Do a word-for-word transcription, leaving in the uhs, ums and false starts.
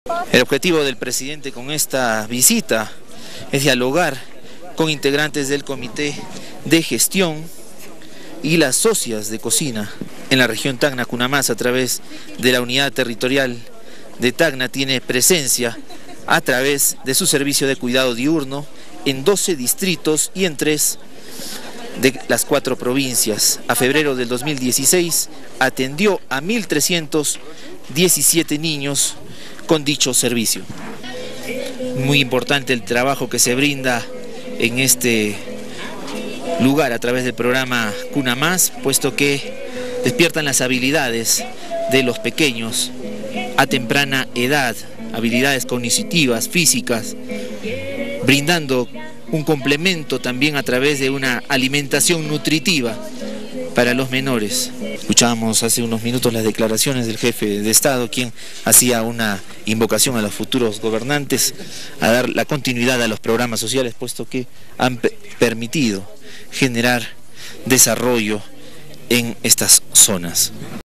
El objetivo del presidente con esta visita es dialogar con integrantes del Comité de Gestión y las socias de cocina en la región Tacna. Cunamás, a través de la unidad territorial de Tacna, tiene presencia a través de su servicio de cuidado diurno en doce distritos y en tres de las cuatro provincias. A febrero del dos mil dieciséis atendió a mil trescientos diecisiete niños con dicho servicio. Muy importante el trabajo que se brinda en este lugar a través del programa Cunamás, puesto que despiertan las habilidades de los pequeños a temprana edad, habilidades cognitivas, físicas, brindando un complemento también a través de una alimentación nutritiva para los menores. Escuchábamos hace unos minutos las declaraciones del jefe de Estado, quien hacía una invocación a los futuros gobernantes a dar la continuidad a los programas sociales, puesto que han permitido generar desarrollo en estas zonas.